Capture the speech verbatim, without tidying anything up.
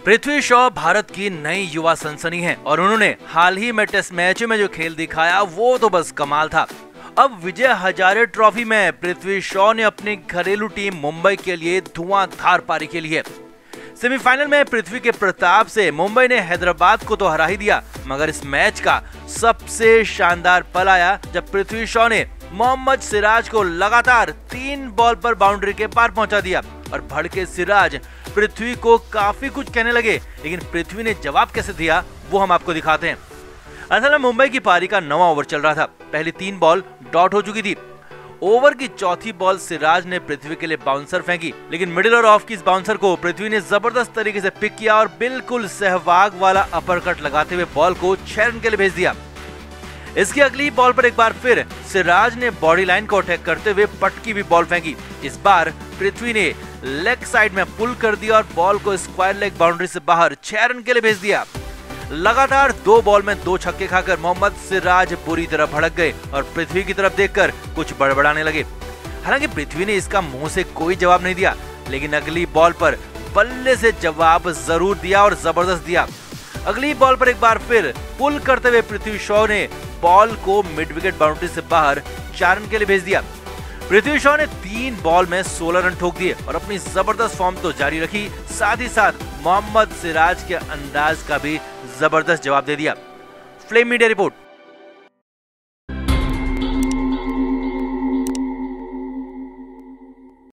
पृथ्वी शॉ भारत की नई युवा सनसनी हैं और उन्होंने हाल ही में टेस्ट मैच में जो खेल दिखाया वो तो बस कमाल था। अब विजय हजारे ट्रॉफी में पृथ्वी शॉ ने अपनी घरेलू टीम मुंबई के लिए धुआंधार पारी खेली है। सेमीफाइनल में पृथ्वी के प्रताप से मुंबई ने हैदराबाद को तो हरा ही दिया, मगर इस मैच का सबसे शानदार पल आया जब पृथ्वी शॉ ने मोहम्मद सिराज को लगातार तीन बॉल पर बाउंड्री के पार पहुंचा दिया और भड़के सिराज पृथ्वी को काफी कुछ कहने लगे, लेकिन पृथ्वी ने जवाब कैसे दिया वो हम आपको दिखाते हैं। असल में मुंबई की पारी का नवा ओवर चल रहा था। पहली तीन बॉल डॉट हो चुकी थी। ओवर की चौथी बॉल सिराज ने पृथ्वी के लिए बाउंसर फेंकी, लेकिन मिडिल और ऑफ की इस बाउंसर को पृथ्वी ने जबरदस्त तरीके से पिक किया और बिल्कुल सहवाग वाला अपरकट लगाते हुए बॉल को छह रन के लिए भेज दिया। इसकी अगली बॉल पर एक बार फिर सिराज ने बॉडी लाइन को अटैक करते हुए पटकी हुई बॉल फेंकी। इस बार पृथ्वी ने लेग साइड में पुल कर दिया और बॉल को स्क्वायर लेग बाउंड्री से बाहर छह रन के लिए भेज दिया। लगातार दो बॉल में दो छक्के खाकर मोहम्मद सिराज बुरी तरह भड़क गए और पृथ्वी की तरफ देखकर कुछ बड़बड़ाने लगे। हालांकि पृथ्वी ने इसका मुंह से कोई जवाब नहीं दिया, लेकिन अगली बॉल पर बल्ले से जवाब जरूर दिया और जबरदस्त दिया। अगली बॉल पर एक बार फिर पुल करते हुए पृथ्वी शॉ ने बॉल को मिड विकेट बाउंड्री से बाहर चार रन के लिए भेज दिया। पृथ्वी शॉ ने तीन बॉल में सोलह रन ठोक दिए और अपनी जबरदस्त फॉर्म तो जारी रखी, साथ ही साथ मोहम्मद सिराज के अंदाज का भी जबरदस्त जवाब दे दिया। Flame media report.